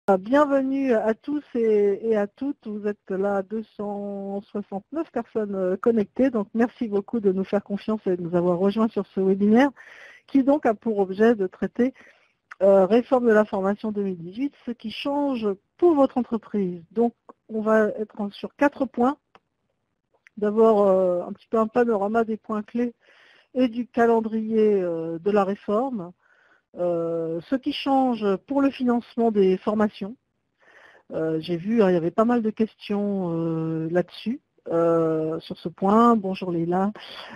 Bienvenue à tous et à toutes. Vous êtes là 269 personnes connectées. Donc merci beaucoup de nous faire confiance et de nous avoir rejoints sur ce webinaire qui donc a pour objet de traiter réforme de la formation 2018, ce qui change pour votre entreprise. Donc on va être sur 4 points. D'abord un petit peu un panorama des points clés et du calendrier de la réforme. Ce qui change pour le financement des formations. J'ai vu, il y avait pas mal de questions là-dessus, sur ce point. Bonjour Léla.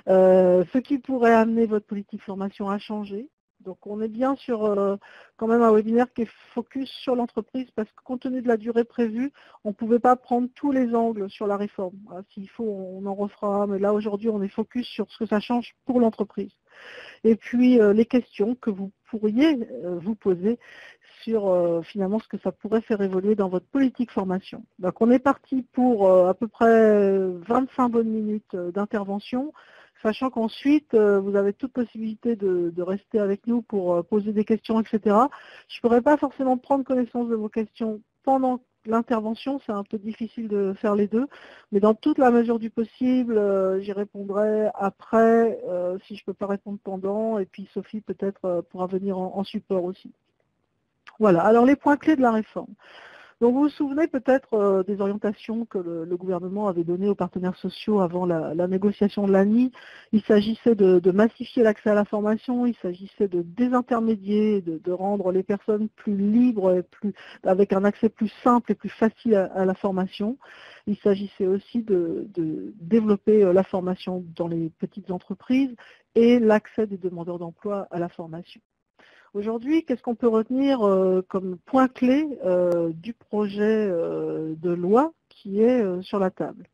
Ce qui pourrait amener votre politique formation à changer. Donc on est bien sur quand même un webinaire qui est focus sur l'entreprise parce que compte tenu de la durée prévue, on ne pouvait pas prendre tous les angles sur la réforme. S'il faut, on en refera, mais là aujourd'hui on est focus sur ce que ça change pour l'entreprise. Et puis les questions que vous pourriez vous poser sur finalement ce que ça pourrait faire évoluer dans votre politique formation. Donc on est parti pour à peu près 25 bonnes minutes d'intervention, sachant qu'ensuite vous avez toute possibilité de rester avec nous pour poser des questions, etc. Je ne pourrais pas forcément prendre connaissance de vos questions pendant l'intervention, c'est un peu difficile de faire les deux, mais dans toute la mesure du possible, j'y répondrai après, si je ne peux pas répondre pendant, et puis Sophie peut-être pourra venir en support aussi. Voilà, alors les points clés de la réforme. Donc vous vous souvenez peut-être des orientations que le gouvernement avait données aux partenaires sociaux avant la négociation de l'ANI. Il s'agissait de massifier l'accès à la formation, il s'agissait de désintermédier, de rendre les personnes plus libres, et avec un accès plus simple et plus facile à la formation. Il s'agissait aussi de développer la formation dans les petites entreprises et l'accès des demandeurs d'emploi à la formation. Aujourd'hui, qu'est-ce qu'on peut retenir comme point clé du projet de loi qui est sur la table?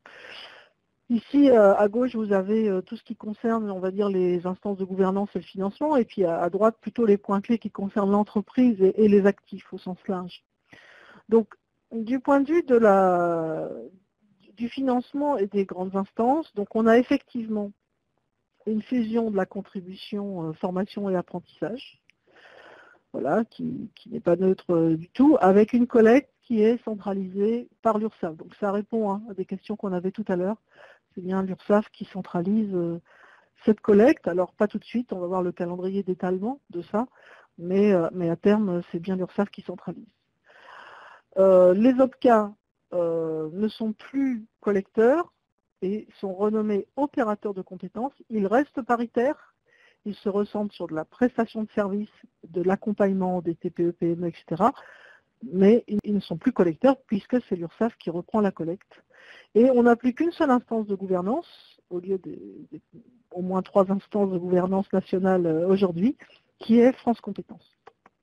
Ici, à gauche, vous avez tout ce qui concerne, on va dire, les instances de gouvernance et le financement, et puis à droite, plutôt les points clés qui concernent l'entreprise et les actifs au sens large. Donc, du point de vue du financement et des grandes instances, donc on a effectivement une fusion de la contribution formation et apprentissage, voilà, qui n'est pas neutre du tout, avec une collecte qui est centralisée par l'URSSAF. Donc ça répond à des questions qu'on avait tout à l'heure. C'est bien l'URSSAF qui centralise cette collecte. Alors pas tout de suite, on va voir le calendrier d'étalement de ça, mais à terme, c'est bien l'URSSAF qui centralise. Les OPCA ne sont plus collecteurs et sont renommés opérateurs de compétences. Ils restent paritaires. Ils se ressentent sur de la prestation de services, de l'accompagnement des TPE, PME, etc. Mais ils ne sont plus collecteurs puisque c'est l'URSSAF qui reprend la collecte. Et on n'a plus qu'une seule instance de gouvernance, au lieu au moins 3 instances de gouvernance nationale aujourd'hui, qui est France Compétences.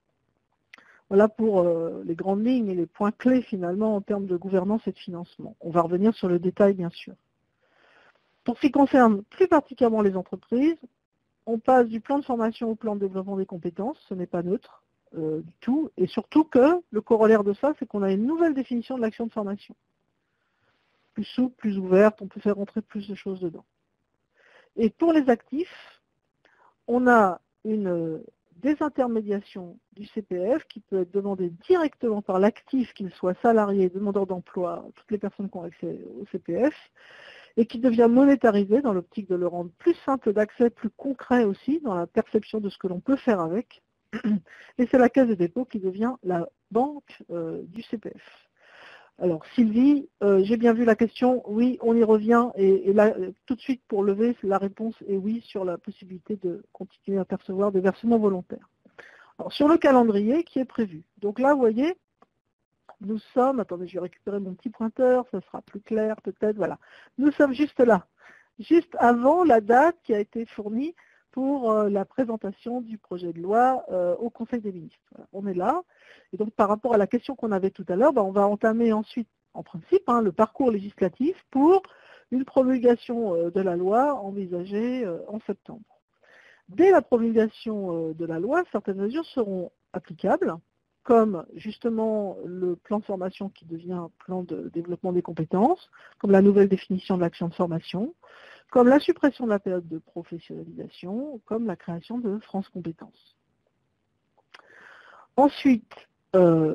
Voilà pour les grandes lignes et les points clés finalement en termes de gouvernance et de financement. On va revenir sur le détail bien sûr. Pour ce qui concerne plus particulièrement les entreprises, on passe du plan de formation au plan de développement des compétences, ce n'est pas neutre du tout, et surtout que le corollaire de ça, c'est qu'on a une nouvelle définition de l'action de formation. Plus souple, plus ouverte, on peut faire rentrer plus de choses dedans. Et pour les actifs, on a une désintermédiation du CPF qui peut être demandée directement par l'actif, qu'il soit salarié, demandeur d'emploi, toutes les personnes qui ont accès au CPF, et qui devient monétarisé dans l'optique de le rendre plus simple d'accès, plus concret aussi dans la perception de ce que l'on peut faire avec. Et c'est la Caisse des dépôts qui devient la banque du CPF. Alors Sylvie, j'ai bien vu la question, oui, on y revient, et là, tout de suite pour lever, la réponse est oui sur la possibilité de continuer à percevoir des versements volontaires. Alors sur le calendrier qui est prévu, donc là, vous voyez, nous sommes, attendez, je vais récupérer mon petit pointeur, ça sera plus clair peut-être, voilà. Nous sommes juste là, juste avant la date qui a été fournie pour la présentation du projet de loi au Conseil des ministres. Voilà, on est là, et donc par rapport à la question qu'on avait tout à l'heure, on va entamer ensuite, en principe, le parcours législatif pour une promulgation de la loi envisagée en septembre. Dès la promulgation de la loi, certaines mesures seront applicables, comme justement le plan de formation qui devient plan de développement des compétences, comme la nouvelle définition de l'action de formation, comme la suppression de la période de professionnalisation, comme la création de France Compétences. Ensuite,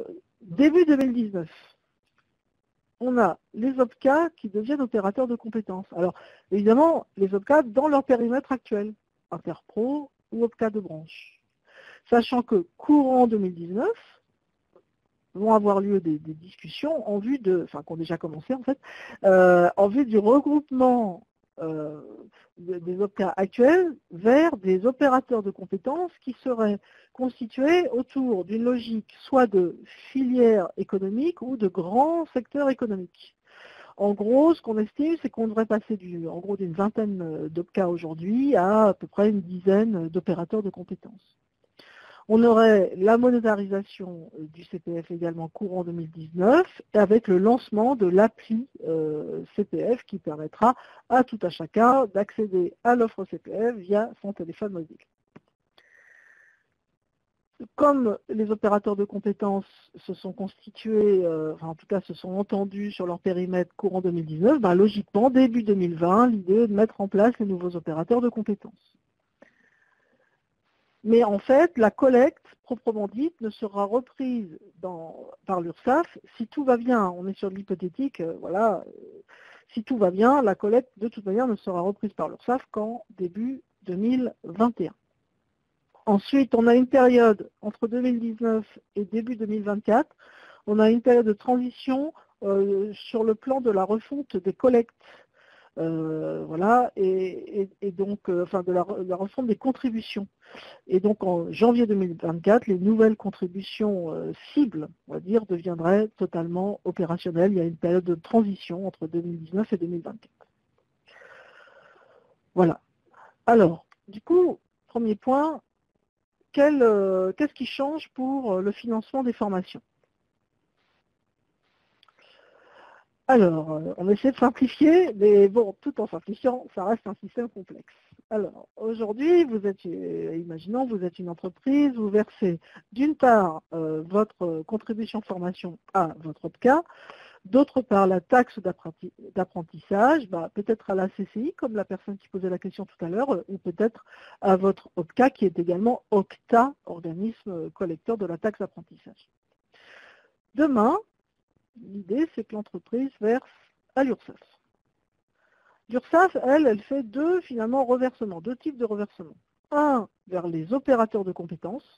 Début 2019, on a les OPCA qui deviennent opérateurs de compétences. Alors, évidemment, les OPCA dans leur périmètre actuel, interpro ou OPCA de branche. Sachant que courant 2019, vont avoir lieu des discussions en vue de, enfin, qui ont déjà commencé en fait, en vue du regroupement des OPCA actuels vers des opérateurs de compétences qui seraient constitués autour d'une logique soit de filière économique ou de grands secteurs économiques. En gros, ce qu'on estime, c'est qu'on devrait passer d'une vingtaine d'OPCA aujourd'hui à peu près une dizaine d'opérateurs de compétences. On aurait la monétarisation du CPF également courant 2019 avec le lancement de l'appli CPF qui permettra à tout à chacun d'accéder à l'offre CPF via son téléphone mobile. Comme les opérateurs de compétences se sont constitués, enfin en tout cas se sont entendus sur leur périmètre courant 2019, ben logiquement, début 2020, l'idée est de mettre en place les nouveaux opérateurs de compétences. Mais en fait, la collecte, proprement dite, ne sera reprise par l'URSSAF si tout va bien. On est sur de l'hypothétique, voilà. Si tout va bien, la collecte, de toute manière, ne sera reprise par l'URSSAF qu'en début 2021. Ensuite, on a une période entre 2019 et début 2024. On a une période de transition sur le plan de la refonte des collectes. Voilà, et donc, enfin, de la refonte des contributions. Et donc, en janvier 2024, les nouvelles contributions cibles, on va dire, deviendraient totalement opérationnelles. Il y a une période de transition entre 2019 et 2024. Voilà. Alors, du coup, premier point, qu'est-ce qui change pour le financement des formations? Alors, on essaie de simplifier, mais bon, tout en simplifiant, ça reste un système complexe. Alors, aujourd'hui, imaginons, vous êtes une entreprise, vous versez d'une part votre contribution formation à votre OPCA, d'autre part la taxe d'apprentissage, peut-être à la CCI, comme la personne qui posait la question tout à l'heure, ou peut-être à votre OPCA, qui est également OCTA, organisme collecteur de la taxe d'apprentissage. Demain, l'idée, c'est que l'entreprise verse à l'URSSAF. L'URSSAF, elle fait deux types de reversements. Un vers les opérateurs de compétences.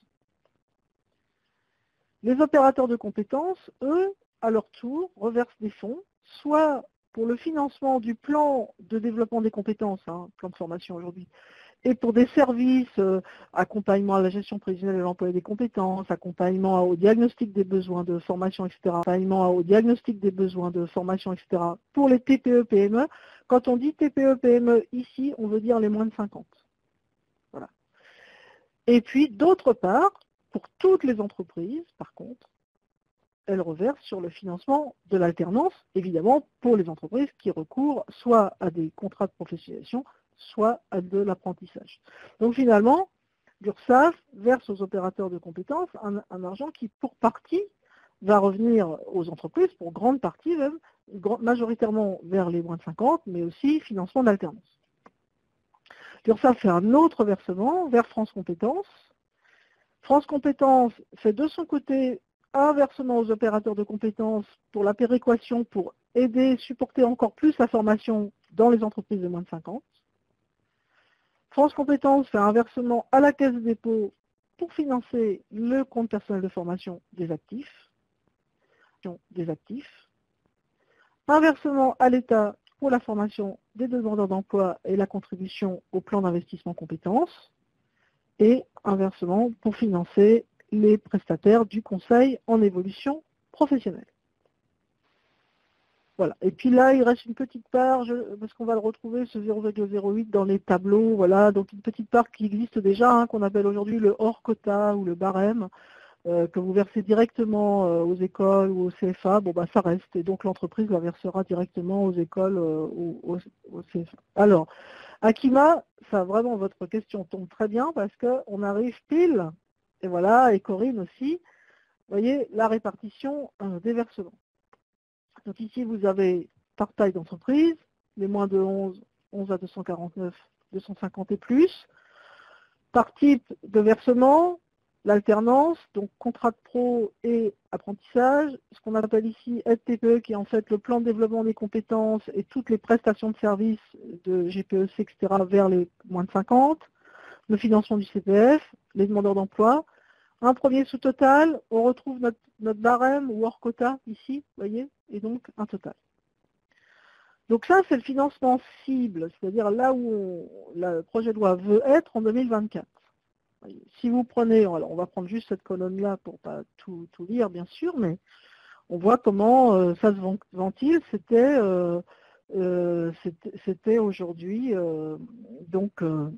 Les opérateurs de compétences, eux, à leur tour, reversent des fonds, soit pour le financement du plan de développement des compétences, plan de formation aujourd'hui, et pour des services, accompagnement à la gestion prévisionnelle de l'emploi et des compétences, accompagnement au diagnostic des besoins de formation, etc., accompagnement au diagnostic des besoins de formation, etc., pour les TPE-PME. Quand on dit TPE-PME ici, on veut dire les moins de 50. Voilà. Et puis, d'autre part, pour toutes les entreprises, par contre, elles reversent sur le financement de l'alternance, évidemment, pour les entreprises qui recourent soit à des contrats de professionnalisation, soit à de l'apprentissage. Donc finalement, l'URSSAF verse aux opérateurs de compétences un argent qui, pour partie, va revenir aux entreprises, pour grande partie même, majoritairement vers les moins de 50, mais aussi financement d'alternance. L'URSSAF fait un autre versement vers France Compétences. France Compétences fait de son côté un versement aux opérateurs de compétences pour la péréquation, pour aider, supporter encore plus la formation dans les entreprises de moins de 50. France Compétences fait un versement à la Caisse de dépôt pour financer le compte personnel de formation des actifs. Un versement à l'État pour la formation des demandeurs d'emploi et la contribution au plan d'investissement compétences. Et un versement pour financer les prestataires du conseil en évolution professionnelle. Voilà. Et puis là, il reste une petite part, parce qu'on va le retrouver, ce 0,08 dans les tableaux, voilà, donc une petite part qui existe déjà, qu'on appelle aujourd'hui le hors quota ou le barème, que vous versez directement aux écoles ou au CFA, ça reste, et donc l'entreprise la versera directement aux écoles ou au CFA. Alors, Akima, ça vraiment, votre question tombe très bien, parce qu'on arrive pile, et voilà, et Corinne aussi, vous voyez, la répartition des versements. Donc ici, vous avez par taille d'entreprise, les moins de 11 à 249, 250 et plus. Par type de versement, l'alternance, donc contrat de pro et apprentissage, ce qu'on appelle ici aide TPE, qui est en fait le plan de développement des compétences et toutes les prestations de services de GPEC, etc., vers les moins de 50, le financement du CPF, les demandeurs d'emploi. Un premier sous-total, on retrouve notre barème ou hors quota ici, vous voyez, et donc un total. Donc ça, c'est le financement cible, c'est-à-dire là où le projet de loi veut être en 2024. Si vous prenez, alors on va prendre juste cette colonne-là pour pas tout lire bien sûr, mais on voit comment ça se ventile. C'était aujourd'hui donc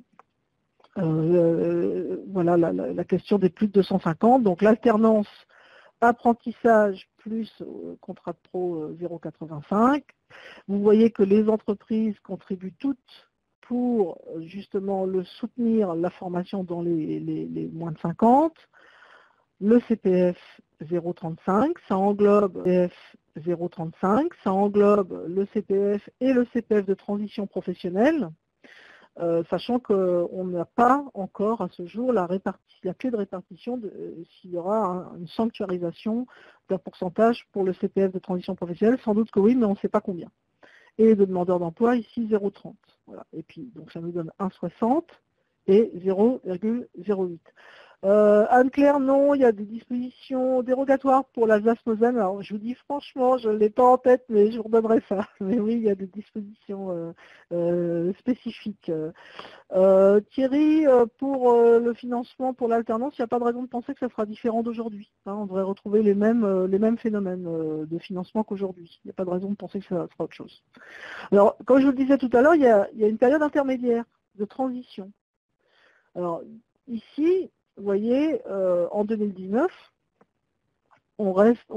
voilà la question des plus de 250. Donc l'alternance apprentissage plus contrat de pro 0,85. Vous voyez que les entreprises contribuent toutes pour justement le soutenir la formation dans les moins de 50. Le CPF 0,35, ça englobe le CPF 0,35, ça englobe le CPF et le CPF de transition professionnelle, sachant qu'on n'a pas encore à ce jour la clé de répartition s'il y aura une sanctuarisation d'un pourcentage pour le CPF de transition professionnelle, sans doute que oui, mais on ne sait pas combien. Et de demandeurs d'emploi, ici 0,30. Voilà. Et puis, donc ça nous donne 1,60 et 0,08. Anne-Claire, non, il y a des dispositions dérogatoires pour l'Alsace-Moselle. Alors, je vous dis franchement, je ne l'ai pas en tête, mais je vous redonnerai ça. Mais oui, il y a des dispositions spécifiques. Thierry, pour le financement, pour l'alternance, il n'y a pas de raison de penser que ça sera différent d'aujourd'hui. On devrait retrouver les mêmes phénomènes de financement qu'aujourd'hui. Il n'y a pas de raison de penser que ça sera autre chose. Alors, comme je vous le disais tout à l'heure, il y a une période intermédiaire de transition. Alors, ici, vous voyez, en 2019, on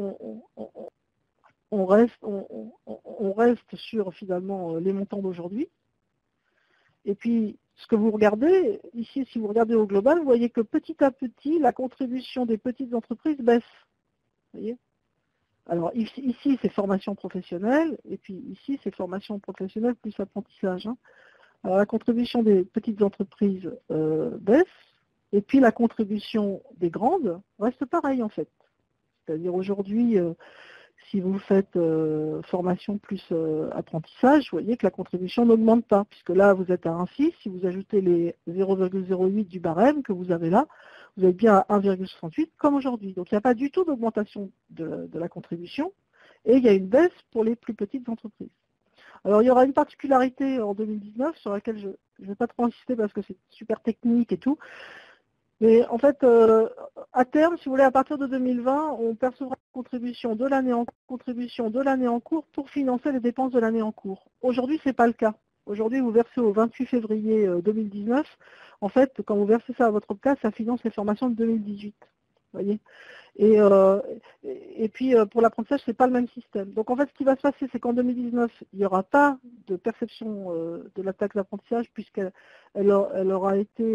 reste sur finalement les montants d'aujourd'hui. Et puis, ce que vous regardez, ici, si vous regardez au global, vous voyez que petit à petit, la contribution des petites entreprises baisse. Vous voyez ? Alors, ici, c'est formation professionnelle, et puis ici, c'est formation professionnelle plus apprentissage. Alors, la contribution des petites entreprises baisse, et puis la contribution des grandes reste pareille, en fait. C'est-à-dire, aujourd'hui, si vous faites formation plus apprentissage, vous voyez que la contribution n'augmente pas, puisque là, vous êtes à 1,6. Si vous ajoutez les 0,08 du barème que vous avez là, vous êtes bien à 1,68 comme aujourd'hui. Donc, il n'y a pas du tout d'augmentation de la contribution, et il y a une baisse pour les plus petites entreprises. Alors, il y aura une particularité en 2019 sur laquelle je ne vais pas trop insister parce que c'est super technique et tout. Mais en fait, à terme, si vous voulez, à partir de 2020, on percevra une contribution de l'année en cours pour financer les dépenses de l'année en cours. Aujourd'hui, ce n'est pas le cas. Aujourd'hui, vous versez au 28 février 2019. En fait, quand vous versez ça à votre place, ça finance les formations de 2018. Vous voyez ? Et puis, pour l'apprentissage, ce n'est pas le même système. Donc, en fait, ce qui va se passer, c'est qu'en 2019, il n'y aura pas de perception de la taxe d'apprentissage puisqu'elle aura été...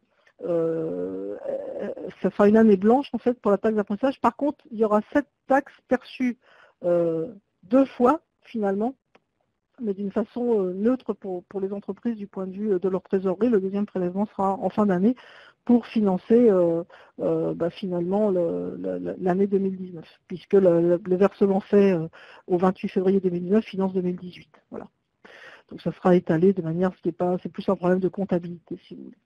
ça sera une année blanche en fait pour la taxe d'apprentissage. Par contre, il y aura cette taxe perçue 2 fois finalement, mais d'une façon neutre pour les entreprises du point de vue de leur trésorerie. Le deuxième prélèvement sera en fin d'année pour financer finalement l'année 2019, puisque le versement fait au 28 février 2019 finance 2018. Voilà. Donc ça sera étalé de manière, c'est plus un problème de comptabilité si vous voulez.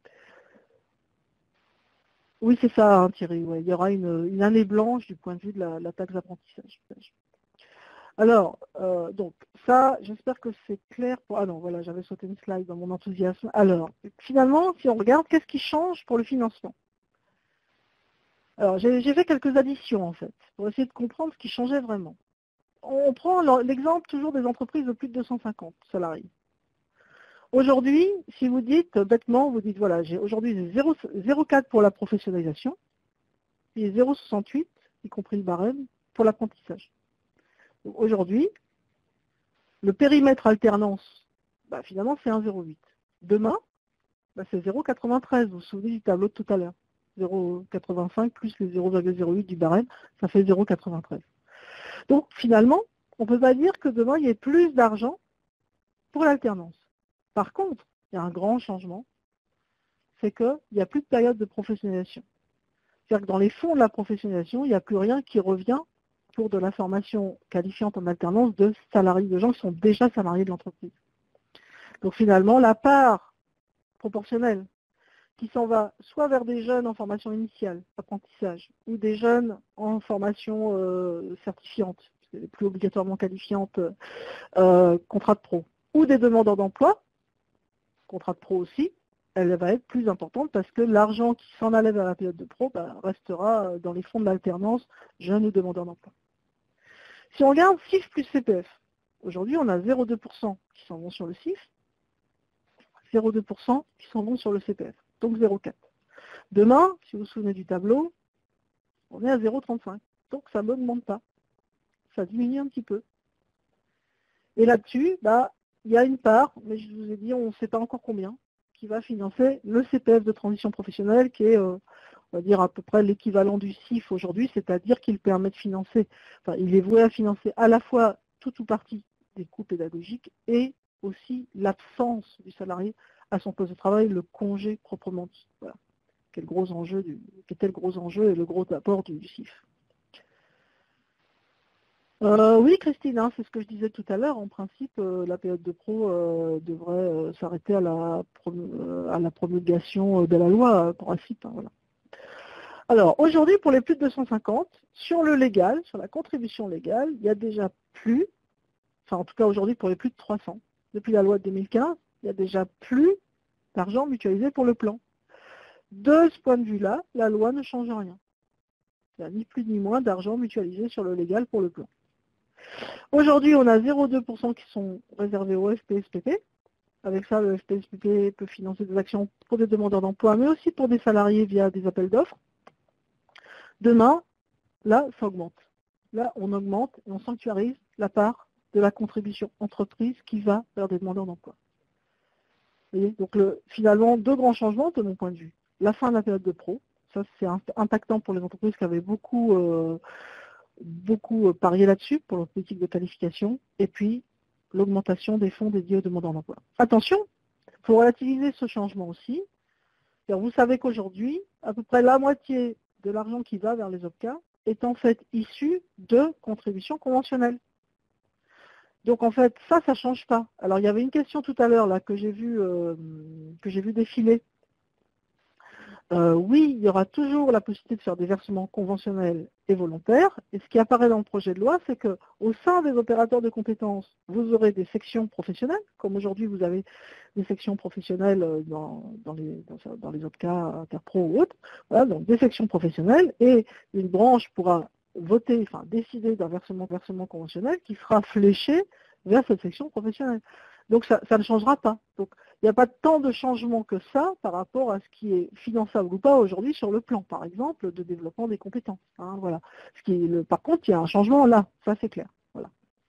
Oui, c'est ça, Thierry. Ouais. Il y aura une année blanche du point de vue de la taxe d'apprentissage. Alors, donc, ça, j'espère que c'est clair. Ah non, voilà, j'avais sauté une slide dans mon enthousiasme. Alors, finalement, si on regarde, qu'est-ce qui change pour le financement? Alors, j'ai fait quelques additions, en fait, pour essayer de comprendre ce qui changeait vraiment. On prend l'exemple toujours des entreprises de plus de 250 salariés. Aujourd'hui, si vous dites bêtement, vous dites voilà, aujourd'hui 0,4 pour la professionnalisation et 0,68, y compris le barème, pour l'apprentissage. Aujourd'hui, le périmètre alternance, finalement c'est 1,08. Demain, c'est 0,93, vous vous souvenez du tableau de tout à l'heure. 0,85 plus les 0,08 du barème, ça fait 0,93. Donc finalement, on ne peut pas dire que demain il y ait plus d'argent pour l'alternance. Par contre, il y a un grand changement, c'est qu'il n'y a plus de période de professionnalisation. C'est-à-dire que dans les fonds de la professionnalisation, il n'y a plus rien qui revient pour de la formation qualifiante en alternance de salariés, de gens qui sont déjà salariés de l'entreprise. Donc finalement, la part proportionnelle qui s'en va soit vers des jeunes en formation initiale, apprentissage, ou des jeunes en formation certifiante, plus obligatoirement qualifiante, contrat de pro, ou des demandeurs d'emploi, contrat de pro aussi, elle va être plus importante parce que l'argent qui s'en allait vers la période de pro restera dans les fonds de l'alternance jeunes ou demandeurs d'emploi. Si on regarde CIF plus CPF, aujourd'hui on a 0,2% qui s'en vont sur le CIF, 0,2% qui s'en vont sur le CPF, donc 0,4. Demain, si vous vous souvenez du tableau, on est à 0,35, donc ça n'augmente pas, ça diminue un petit peu. Et là-dessus, il y a une part, mais je vous ai dit, on ne sait pas encore combien, qui va financer le CPF de transition professionnelle, qui est, on va dire, à peu près l'équivalent du CIF aujourd'hui, c'est-à-dire qu'il permet de financer, il est voué à financer à la fois tout ou partie des coûts pédagogiques et aussi l'absence du salarié à son poste de travail, le congé proprement dit. Voilà. Quel était le gros enjeu et le gros apport du CIF. Oui, Christine, c'est ce que je disais tout à l'heure. En principe, la période de pro devrait s'arrêter à la promulgation de la loi, en principe. Voilà. Alors, aujourd'hui, pour les plus de 250, sur le légal, sur la contribution légale, il y a déjà plus, en tout cas aujourd'hui pour les plus de 300, depuis la loi de 2015, il y a déjà plus d'argent mutualisé pour le plan. De ce point de vue-là, la loi ne change rien. Il n'y a ni plus ni moins d'argent mutualisé sur le légal pour le plan. Aujourd'hui, on a 0,2% qui sont réservés au FPSPP. Avec ça, le FPSPP peut financer des actions pour des demandeurs d'emploi, mais aussi pour des salariés via des appels d'offres. Demain, là, ça augmente. Là, on augmente et on sanctuarise la part de la contribution entreprise qui va vers des demandeurs d'emploi. Donc, finalement, deux grands changements de mon point de vue. La fin de la période de pro, ça c'est impactant pour les entreprises qui avaient beaucoup parié là-dessus pour leur politique de qualification, et puis l'augmentation des fonds dédiés aux demandeurs d'emploi. Attention, il faut relativiser ce changement aussi. Vous savez qu'aujourd'hui, à peu près la moitié de l'argent qui va vers les OPCA est en fait issu de contributions conventionnelles. Donc en fait, ça ne change pas. Alors il y avait une question tout à l'heure là que j'ai vu défiler. Oui, il y aura toujours la possibilité de faire des versements conventionnels et volontaires. Et ce qui apparaît dans le projet de loi, c'est qu'au sein des opérateurs de compétences, vous aurez des sections professionnelles, comme aujourd'hui vous avez des sections professionnelles dans les OPCA, Interpro ou autres. Voilà, donc des sections professionnelles, et une branche pourra décider d'un versement conventionnel qui sera fléché vers cette section professionnelle. Donc ça ne changera pas. Donc il n'y a pas tant de changement que ça par rapport à ce qui est finançable ou pas aujourd'hui sur le plan, par exemple, de développement des compétences. Voilà. Par contre, il y a un changement là, ça c'est clair. Voilà.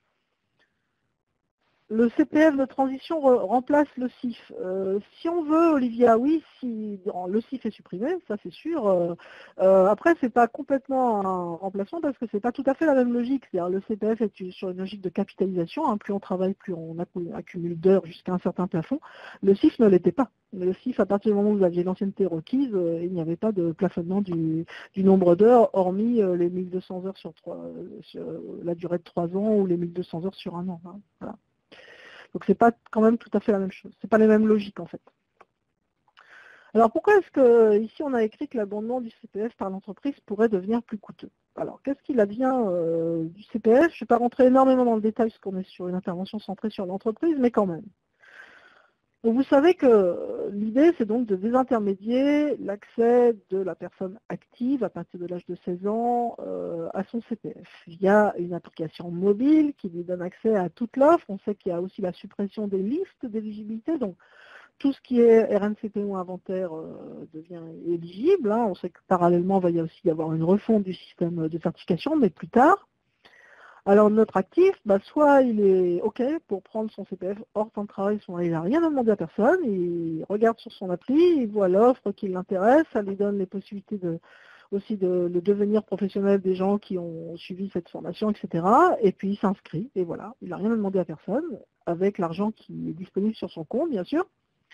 Le CPF de transition remplace le CIF. Si on veut, Olivia, oui, si le CIF est supprimé, ça c'est sûr. Après, c'est pas complètement un remplacement parce que c'est pas tout à fait la même logique. C'est-à-dire le CPF est sur une logique de capitalisation. Plus on travaille, plus on accumule d'heures jusqu'à un certain plafond. Le CIF ne l'était pas. Le CIF, à partir du moment où vous aviez l'ancienneté requise, il n'y avait pas de plafonnement du nombre d'heures, hormis les 1200 heures sur la durée de 3 ans ou les 1200 heures sur un an. Voilà. Donc c'est pas quand même tout à fait la même chose. C'est pas les mêmes logiques en fait. Alors pourquoi est-ce que ici on a écrit que l'abondement du CPF par l'entreprise pourrait devenir plus coûteux? Alors qu'est-ce qu'il advient du CPF? Je ne vais pas rentrer énormément dans le détail parce qu'on est sur une intervention centrée sur l'entreprise, mais quand même. Donc vous savez que l'idée c'est donc de désintermédier l'accès de la personne active à partir de l'âge de 16 ans à son CPF via une application mobile qui lui donne accès à toute l'offre. On sait qu'il y a aussi la suppression des listes d'éligibilité, donc tout ce qui est RNCP ou inventaire devient éligible. On sait que parallèlement il va aussi y avoir une refonte du système de certification, mais plus tard. Alors notre actif, soit il est OK pour prendre son CPF hors temps de travail, soit il n'a rien à demander à personne, il regarde sur son appli, il voit l'offre qui l'intéresse, ça lui donne les possibilités aussi de devenir professionnel des gens qui ont suivi cette formation, etc. Et puis il s'inscrit, et voilà, il n'a rien à demander à personne, avec l'argent qui est disponible sur son compte, bien sûr.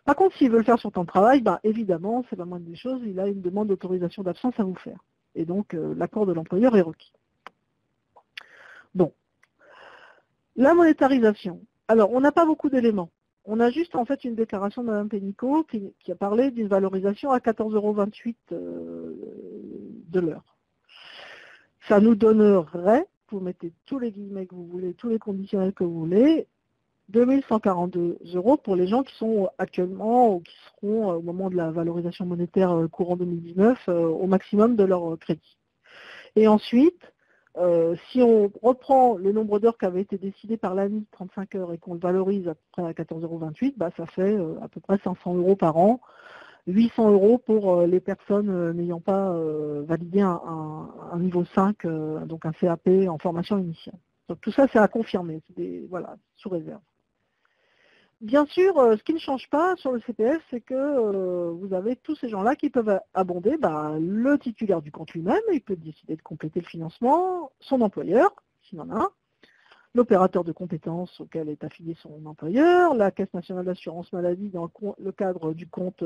Par contre, s'il veut le faire sur temps de travail, bah, évidemment, c'est la moindre des choses, il a une demande d'autorisation d'absence à vous faire. Et donc, l'accord de l'employeur est requis. Bon, la monétarisation. Alors, on n'a pas beaucoup d'éléments. On a juste en fait une déclaration de Mme Pénicaud qui a parlé d'une valorisation à 14,28 € de l'heure. Ça nous donnerait, vous mettez tous les guillemets que vous voulez, tous les conditionnels que vous voulez, 2142 € pour les gens qui sont actuellement ou qui seront au moment de la valorisation monétaire courant 2019 au maximum de leur crédit. Et ensuite, si on reprend le nombre d'heures qui avait été décidé par l'ANI, 35 heures, et qu'on le valorise à peu près à 14,28 €, bah, ça fait à peu près 500 € par an, 800 € pour les personnes n'ayant pas validé un niveau 5, donc un CAP en formation initiale. Donc tout ça, c'est à confirmer, voilà, sous réserve. Bien sûr, ce qui ne change pas sur le CPF, c'est que vous avez tous ces gens-là qui peuvent abonder le titulaire du compte lui-même, il peut décider de compléter le financement, son employeur, s'il en a un, l'opérateur de compétences auquel est affilié son employeur, la Caisse nationale d'assurance maladie dans le cadre du compte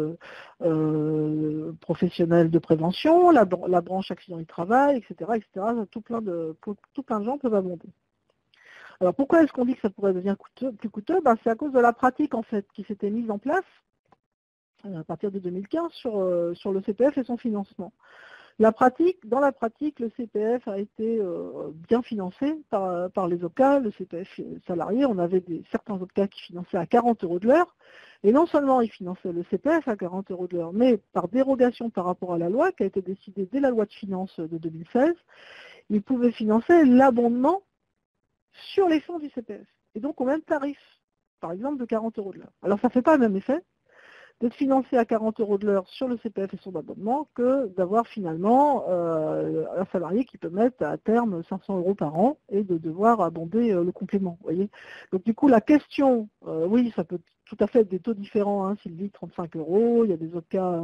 professionnel de prévention, la branche accident du travail, etc., etc. Tout plein de gens peuvent abonder. Alors pourquoi est-ce qu'on dit que ça pourrait devenir plus coûteux? C'est à cause de la pratique en fait qui s'était mise en place à partir de 2015 sur le CPF et son financement. Dans la pratique, le CPF a été bien financé par les OCA, le CPF salarié. On avait certains OCA qui finançaient à 40 € de l'heure. Et non seulement ils finançaient le CPF à 40 € de l'heure, mais par dérogation par rapport à la loi qui a été décidée dès la loi de finances de 2016, ils pouvaient financer l'abondement sur les fonds du CPF, et donc au même tarif, par exemple de 40 € de l'heure. Alors ça ne fait pas le même effet d'être financé à 40 € de l'heure sur le CPF et son abonnement que d'avoir finalement un salarié qui peut mettre à terme 500 € par an et de devoir abonder le complément. Voyez. Donc du coup la question, oui, ça peut tout à fait être des taux différents, hein, Sylvie, 35 €, il y a des autres cas,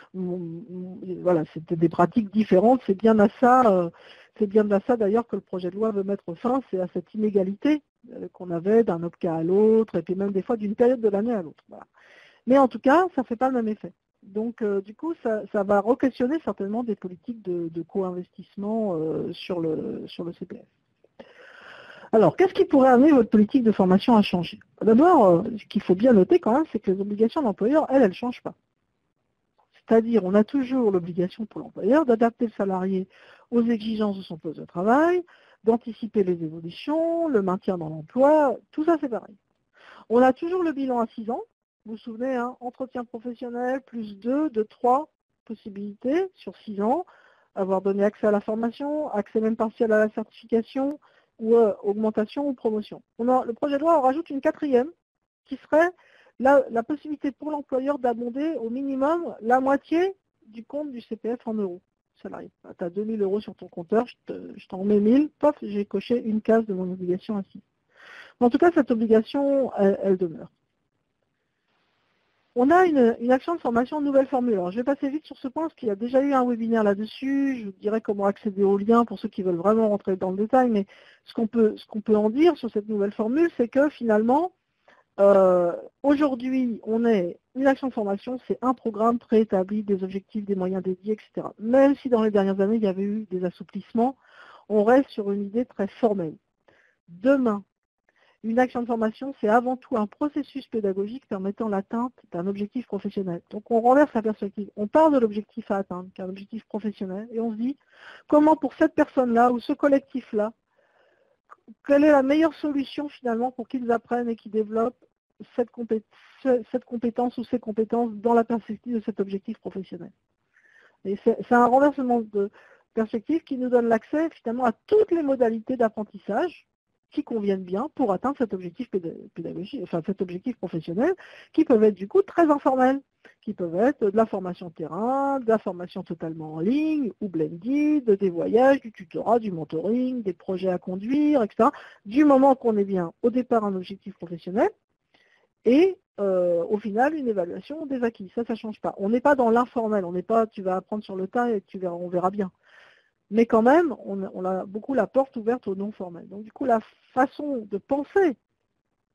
voilà, c'était des pratiques différentes, c'est bien à ça. C'est bien de ça d'ailleurs que le projet de loi veut mettre fin, c'est à cette inégalité qu'on avait d'un OPCA à l'autre, et puis même des fois d'une période de l'année à l'autre. Voilà. Mais en tout cas, ça ne fait pas le même effet. Donc du coup, ça va re-questionner certainement des politiques de co-investissement sur le CPF. Alors, qu'est-ce qui pourrait amener votre politique de formation à changer? D'abord, ce qu'il faut bien noter quand même, c'est que les obligations d'employeur, elles ne changent pas. C'est-à-dire, on a toujours l'obligation pour l'employeur d'adapter le salarié aux exigences de son poste de travail, d'anticiper les évolutions, le maintien dans l'emploi, tout ça c'est pareil. On a toujours le bilan à 6 ans, vous vous souvenez, hein, entretien professionnel, plus 2, de 3 possibilités sur 6 ans, avoir donné accès à la formation, accès même partiel à la certification, ou augmentation ou promotion. Le projet de loi en rajoute une 4e, qui serait la possibilité pour l'employeur d'abonder au minimum la moitié du compte du CPF en euros salarié. Tu as 2000 € sur ton compteur, je t'en mets 1000, paf, j'ai coché une case de mon obligation ainsi. En tout cas, cette obligation, elle demeure. On a une action de formation nouvelle formule. Alors, je vais passer vite sur ce point, parce qu'il y a déjà eu un webinaire là-dessus. Je vous dirai comment accéder au lien pour ceux qui veulent vraiment rentrer dans le détail. Mais ce qu'on peut en dire sur cette nouvelle formule, c'est que finalement, aujourd'hui, une action de formation, c'est un programme préétabli, des objectifs, des moyens dédiés, etc. Même si dans les dernières années, il y avait eu des assouplissements, on reste sur une idée très formelle. Demain, une action de formation, c'est avant tout un processus pédagogique permettant l'atteinte d'un objectif professionnel. Donc on renverse la perspective. On parle de l'objectif à atteindre, qui est un objectif professionnel, et on se dit comment pour cette personne-là ou ce collectif-là, quelle est la meilleure solution finalement pour qu'ils apprennent et qu'ils développent cette compétence ou ces compétences dans la perspective de cet objectif professionnel. Et c'est un renversement de perspective qui nous donne l'accès finalement à toutes les modalités d'apprentissage qui conviennent bien pour atteindre cet objectif pédagogique, enfin cet objectif professionnel, qui peuvent être du coup très informels, qui peuvent être de la formation terrain, de la formation totalement en ligne, ou blended, des voyages, du tutorat, du mentoring, des projets à conduire, etc. Du moment qu'on est bien au départ un objectif professionnel, et au final une évaluation des acquis. Ça ne change pas. On n'est pas dans l'informel, on n'est pas tu vas apprendre sur le tas et on verra bien. Mais quand même, on a beaucoup la porte ouverte au non formel. Donc du coup, la façon de penser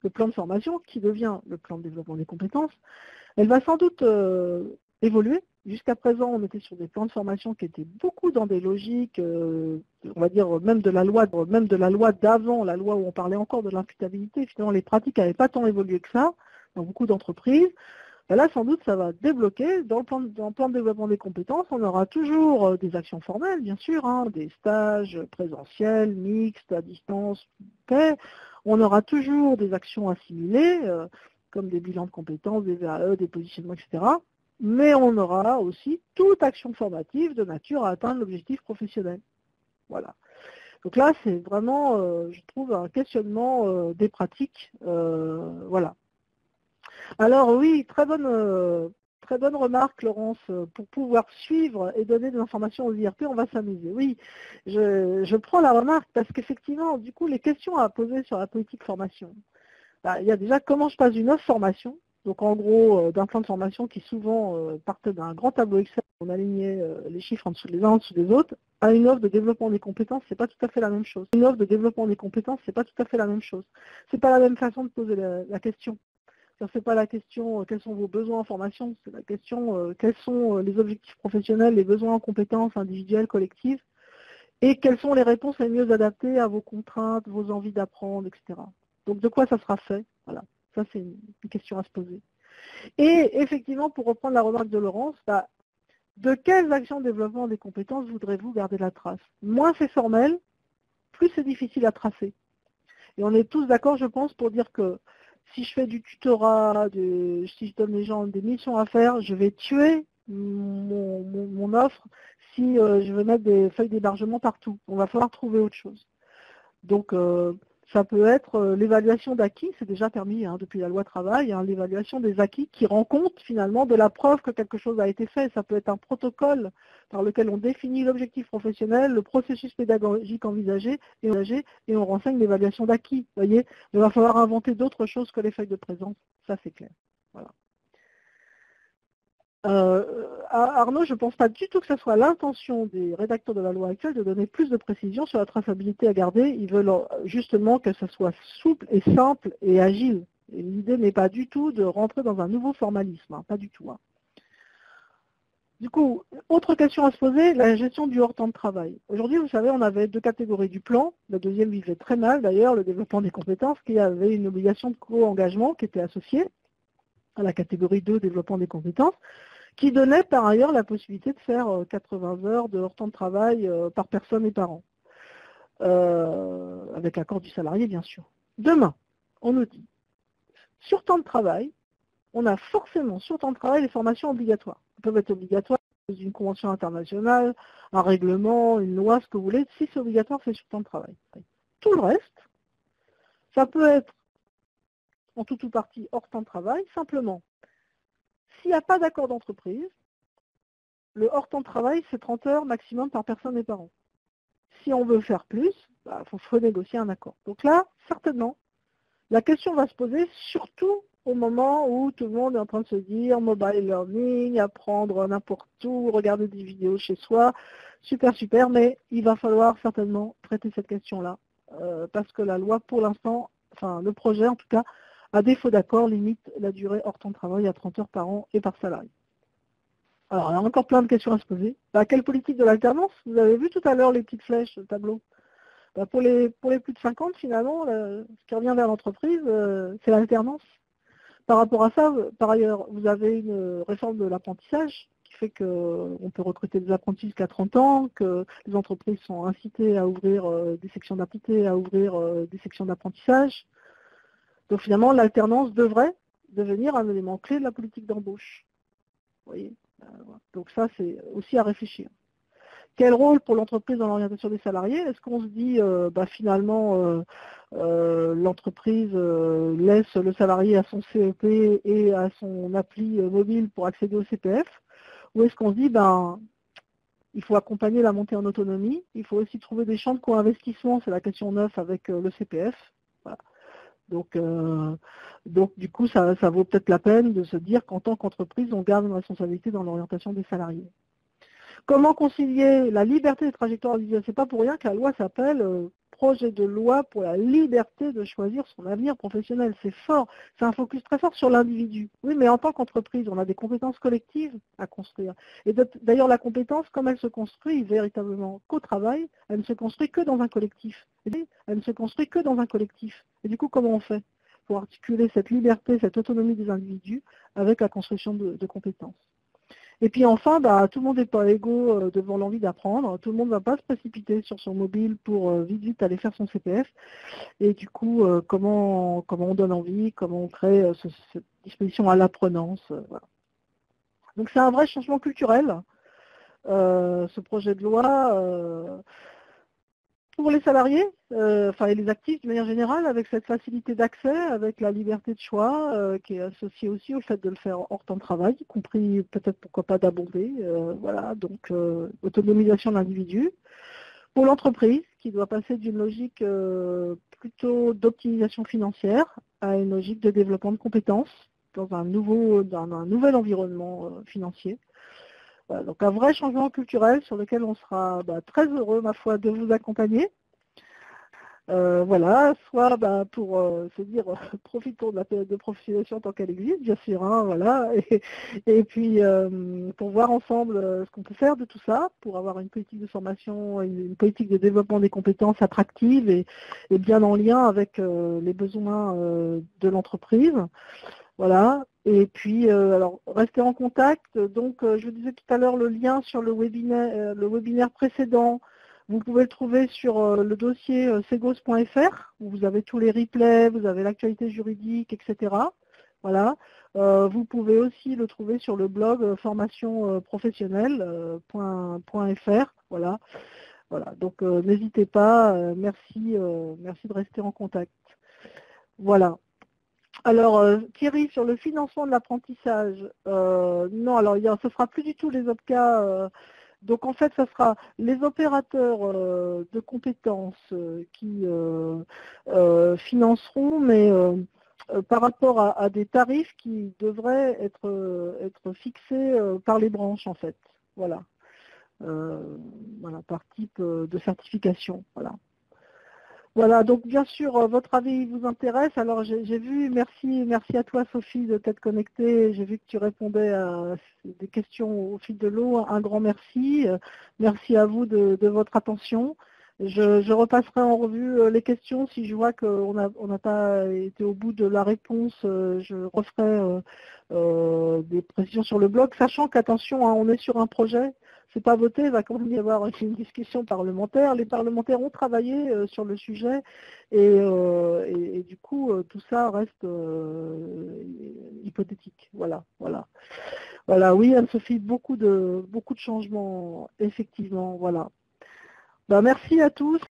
le plan de formation, qui devient le plan de développement des compétences, elle va sans doute évoluer. Jusqu'à présent, on était sur des plans de formation qui étaient beaucoup dans des logiques, on va dire même de la loi d'avant, la loi où on parlait encore de l'imputabilité. Finalement, les pratiques n'avaient pas tant évolué que ça dans beaucoup d'entreprises. Ben là, sans doute, ça va débloquer. Dans le plan de développement des compétences, on aura toujours des actions formelles, bien sûr, hein, des stages présentiels, mixtes, à distance, on aura toujours des actions assimilées, comme des bilans de compétences, des VAE, des positionnements, etc. Mais on aura aussi toute action formative de nature à atteindre l'objectif professionnel. Voilà. Donc là, c'est vraiment, je trouve, un questionnement des pratiques. Voilà. Alors oui, très bonne remarque, Laurence. Pour pouvoir suivre et donner des informations aux IRP, on va s'amuser. Oui, je prends la remarque parce qu'effectivement, du coup, les questions à poser sur la politique formation. Bah, il y a déjà comment je passe d'une offre formation, donc en gros d'un plan de formation qui souvent partait d'un grand tableau Excel, on alignait les chiffres les uns en dessous des autres, à une offre de développement des compétences, c'est pas tout à fait la même chose. Une offre de développement des compétences, c'est pas tout à fait la même chose. C'est pas la même façon de poser la question. Ce n'est pas la question quels sont vos besoins en formation, c'est la question quels sont les objectifs professionnels, les besoins en compétences individuelles, collectives, et quelles sont les réponses les mieux adaptées à vos contraintes, vos envies d'apprendre, etc. Donc de quoi ça sera fait? Voilà, ça c'est une question à se poser. Et effectivement, pour reprendre la remarque de Laurence, de quelles actions de développement des compétences voudrez-vous garder la trace? Moins c'est formel, plus c'est difficile à tracer. Et on est tous d'accord, je pense, pour dire que si je fais du tutorat, si je donne les gens des missions à faire, je vais tuer mon offre si je veux mettre des feuilles d'hébergement partout. On va falloir trouver autre chose. Donc, ça peut être l'évaluation d'acquis, c'est déjà permis depuis la loi travail, l'évaluation des acquis qui rend compte finalement de la preuve que quelque chose a été fait. Ça peut être un protocole par lequel on définit l'objectif professionnel, le processus pédagogique envisagé et on renseigne l'évaluation d'acquis. Vous voyez, il va falloir inventer d'autres choses que les feuilles de présence, ça c'est clair. Voilà. Arnaud, je ne pense pas du tout que ce soit l'intention des rédacteurs de la loi actuelle de donner plus de précision sur la traçabilité à garder. Ils veulent justement que ce soit souple et simple et agile. L'idée n'est pas du tout de rentrer dans un nouveau formalisme, pas du tout. Du coup, autre question à se poser, la gestion du hors-temps de travail. Aujourd'hui, vous savez, on avait deux catégories du plan. La deuxième vivait très mal, d'ailleurs, le développement des compétences, qui avait une obligation de co-engagement qui était associée à la catégorie 2, développement des compétences, qui donnait par ailleurs la possibilité de faire 80 heures de hors-temps de travail par personne et par an, avec l'accord du salarié bien sûr. Demain, on nous dit, sur temps de travail, on a forcément sur temps de travail les formations obligatoires. Elles peuvent être obligatoires d'une convention internationale, un règlement, une loi, ce que vous voulez. Si c'est obligatoire, c'est sur temps de travail. Tout le reste, ça peut être en tout ou partie hors temps de travail, simplement. S'il n'y a pas d'accord d'entreprise, le hors temps de travail, c'est 30 heures maximum par personne et par an. Si on veut faire plus, il faut renégocier un accord. Donc là, certainement, la question va se poser surtout au moment où tout le monde est en train de se dire mobile learning, apprendre n'importe où, regarder des vidéos chez soi, super, super, mais il va falloir certainement traiter cette question-là, parce que la loi, pour l'instant, enfin le projet en tout cas, à défaut d'accord, limite la durée hors temps de travail à 30 heures par an et par salarié. Alors, il y a encore plein de questions à se poser. Quelle politique de l'alternance? Vous avez vu tout à l'heure les petites flèches, le tableau. Pour les plus de 50, finalement, ce qui revient vers l'entreprise, c'est l'alternance. Par rapport à ça, par ailleurs, vous avez une réforme de l'apprentissage qui fait qu'on peut recruter des apprentis jusqu'à 30 ans, que les entreprises sont incitées à ouvrir des sections d'aptitude, à ouvrir des sections d'apprentissage. Donc finalement, l'alternance devrait devenir un élément clé de la politique d'embauche. Vous voyez, donc ça, c'est aussi à réfléchir. Quel rôle pour l'entreprise dans l'orientation des salariés? Est-ce qu'on se dit, finalement, l'entreprise laisse le salarié à son CEP et à son appli mobile pour accéder au CPF? Ou est-ce qu'on se dit, il faut accompagner la montée en autonomie, il faut aussi trouver des champs de co-investissement, c'est la question 9 avec le CPF. Voilà. Donc du coup, ça vaut peut-être la peine de se dire qu'en tant qu'entreprise, on garde une responsabilité dans l'orientation des salariés. Comment concilier la liberté des trajectoires individuelles? C'est pas pour rien que la loi s'appelle projet de loi pour la liberté de choisir son avenir professionnel. C'est fort, c'est un focus très fort sur l'individu. Oui, mais en tant qu'entreprise, on a des compétences collectives à construire. Et d'ailleurs, la compétence, comme elle se construit véritablement qu'au travail, elle ne se construit que dans un collectif. Elle ne se construit que dans un collectif. Et du coup, comment on fait pour articuler cette liberté, cette autonomie des individus avec la construction de compétences? Et puis enfin, tout le monde n'est pas égaux devant l'envie d'apprendre. Tout le monde ne va pas se précipiter sur son mobile pour vite aller faire son CPF. Et du coup, comment on donne envie, comment on crée cette disposition à l'apprenance. Voilà. Donc c'est un vrai changement culturel, ce projet de loi. Pour les salariés, et les actifs de manière générale, avec cette facilité d'accès, avec la liberté de choix qui est associée aussi au fait de le faire hors temps de travail, y compris peut-être pourquoi pas d'abonder, voilà, donc autonomisation de l'individu. Pour l'entreprise, qui doit passer d'une logique plutôt d'optimisation financière à une logique de développement de compétences dans un nouvel environnement financier. Voilà, donc un vrai changement culturel sur lequel on sera très heureux, ma foi, de vous accompagner. Voilà, soit pour se dire profitons de la période de professionnalisation tant qu'elle existe, bien sûr, hein, voilà, et puis pour voir ensemble ce qu'on peut faire de tout ça, pour avoir une politique de formation, une politique de développement des compétences attractives et bien en lien avec les besoins de l'entreprise. Voilà, et puis alors restez en contact. Donc je vous disais tout à l'heure le lien sur le webinaire précédent, vous pouvez le trouver sur le dossier segos.fr, où vous avez tous les replays, vous avez l'actualité juridique, etc. Voilà. Vous pouvez aussi le trouver sur le blog formationprofessionnelle.fr. Voilà. Voilà. Donc n'hésitez pas, merci de rester en contact. Voilà. Alors, Thierry, sur le financement de l'apprentissage, non, alors ce ne sera plus du tout les OPCA. Donc, en fait, ce sera les opérateurs de compétences qui financeront, mais par rapport à des tarifs qui devraient être fixés par les branches, en fait. Voilà. Voilà, par type de certification. Voilà. Voilà, donc bien sûr, votre avis vous intéresse. Alors j'ai vu, merci à toi Sophie de t'être connectée. J'ai vu que tu répondais à des questions au fil de l'eau. Un grand merci. Merci à vous de votre attention. Je repasserai en revue les questions. Si je vois qu'on n'a pas été au bout de la réponse, je referai des précisions sur le blog, sachant qu'attention, hein, on est sur un projet. C'est pas voté, il va quand même y avoir une discussion parlementaire. Les parlementaires ont travaillé sur le sujet et du coup tout ça reste hypothétique. Voilà. Voilà, oui, Anne-Sophie, beaucoup de changements, effectivement. Voilà. Merci à tous.